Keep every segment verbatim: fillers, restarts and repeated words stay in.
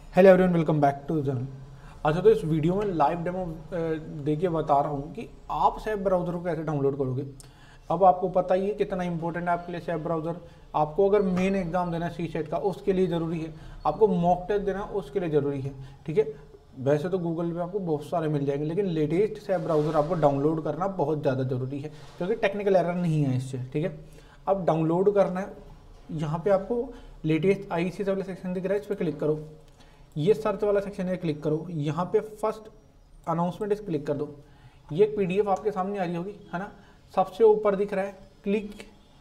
Hello everyone, welcome back to channel. अच्छा, तो इस वीडियो में लाइव डेमो देके बता रहा हूँ कि आप सेब ब्राउज़र को कैसे डाउनलोड करोगे। अब आपको पता ही है कितना इंपॉर्टेंट है आपके लिए सेब ब्राउज़र। आपको अगर मेन एग्जाम देना है सी सेट का, उसके लिए ज़रूरी है। आपको मॉक टेस्ट देना है, उसके लिए ज़रूरी है। ठीक है, वैसे तो गूगल पे आपको बहुत सारे मिल जाएंगे, लेकिन लेटेस्ट सेब ब्राउज़र आपको डाउनलोड करना बहुत ज़्यादा ज़रूरी है, क्योंकि टेक्निकल एरर नहीं है इससे। ठीक है, अब डाउनलोड करना है। यहाँ पे आपको लेटेस्ट आई सी वाला सेक्शन दिख रहा है, इस पर क्लिक करो। ये सर्च वाला सेक्शन है, क्लिक करो। यहाँ पे फर्स्ट अनाउंसमेंट इस क्लिक कर दो। ये पीडीएफ आपके सामने आ रही होगी, है ना। सबसे ऊपर दिख रहा है क्लिक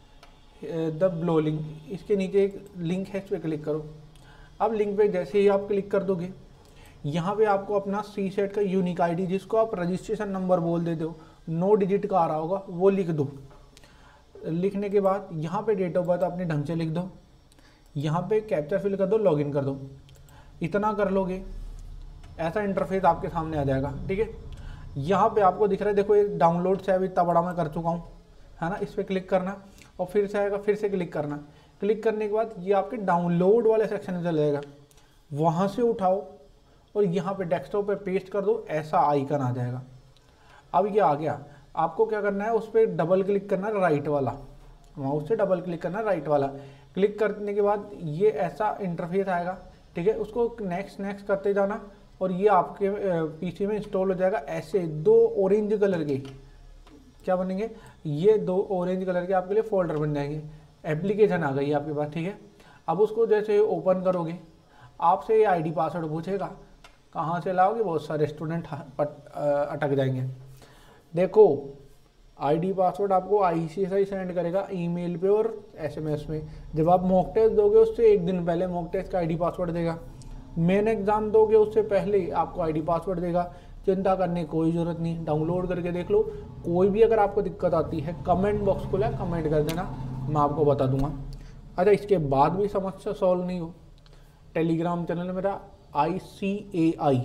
द ब्लो लिंक, इसके नीचे एक लिंक है, इस पर क्लिक करो। अब लिंक पे जैसे ही आप क्लिक कर दोगे, यहाँ पे आपको अपना सी सेट का यूनिक आईडी, जिसको आप रजिस्ट्रेशन नंबर बोल देते हो, नौ डिजिट का आ रहा होगा, वो लिख दो। लिखने के बाद यहाँ पे डेट ऑफ बर्थ अपने ढंग से लिख दो। यहाँ पे कैप्चा फिल कर दो, लॉगिन कर दो। इतना कर लोगे, ऐसा इंटरफेस आपके सामने आ जाएगा। ठीक है, यहाँ पे आपको दिख रहा है, देखो ये डाउनलोड से अभी इतना बड़ा मैं कर चुका हूँ, है ना। इस पर क्लिक करना और फिर से आएगा, फिर से क्लिक करना। क्लिक करने के बाद ये आपके डाउनलोड वाले सेक्शन में चले जाएगा, वहाँ से उठाओ और यहाँ पे डेस्कटॉप पे पेस्ट कर दो, ऐसा आइकन आ जाएगा। अब ये आ गया, आपको क्या करना है, उस पर डबल क्लिक करना है, राइट वाला माउस से डबल क्लिक करना है, राइट वाला। क्लिक करने के बाद ये ऐसा इंटरफेस आएगा। ठीक है, उसको नेक्स्ट नेक्स्ट करते जाना और ये आपके पीसी में इंस्टॉल हो जाएगा। ऐसे दो ऑरेंज कलर के क्या बनेंगे, ये दो ऑरेंज कलर के आपके लिए फोल्डर बन जाएंगे। एप्लीकेशन आ गई आपके पास। ठीक है, अब उसको जैसे ओपन करोगे, आपसे ये आईडी पासवर्ड पूछेगा, कहाँ से लाओगे, बहुत सारे स्टूडेंट अटक जाएंगे। देखो, आईडी पासवर्ड आपको आईसीआईसीआई सेंड करेगा ईमेल पे और एसएमएस में। जब आप मॉक टेस्ट दोगे, उससे एक दिन पहले मॉक टेस्ट का आईडी पासवर्ड देगा। मेन एग्जाम दोगे, उससे पहले आपको आईडी पासवर्ड देगा। चिंता करने की कोई ज़रूरत नहीं, डाउनलोड करके देख लो। कोई भी अगर आपको दिक्कत आती है, कमेंट बॉक्स खुला है, कमेंट कर देना, मैं आपको बता दूंगा। अच्छा, इसके बाद भी समस्या सॉल्व नहीं हो, टेलीग्राम चैनल मेरा I C A I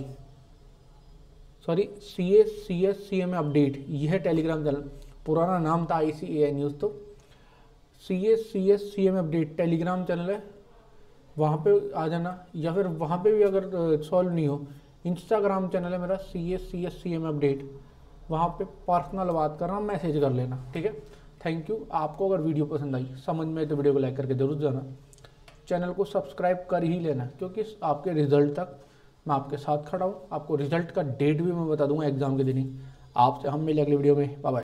sorry C S C S C M update, यह है टेलीग्राम चैनल। पुराना नाम था आई सी ए आई न्यूज़, तो C S C S C M update Telegram channel है, वहाँ पे आ जाना। या फिर वहाँ पे भी अगर सॉल्व नहीं हो, इंस्टाग्राम चैनल है मेरा C S C S C M update, वहाँ पे पर्सनल बात करना, मैसेज कर लेना। ठीक है, थैंक यू। आपको अगर वीडियो पसंद आई, समझ में, तो वीडियो को लाइक करके जरूर जाना, चैनल को सब्सक्राइब कर ही लेना, क्योंकि आपके रिजल्ट तक मैं आपके साथ खड़ा हूँ। आपको रिजल्ट का डेट भी मैं बता दूंगा एग्जाम के दिन ही। आपसे हम मिले अगली वीडियो में। Bye bye.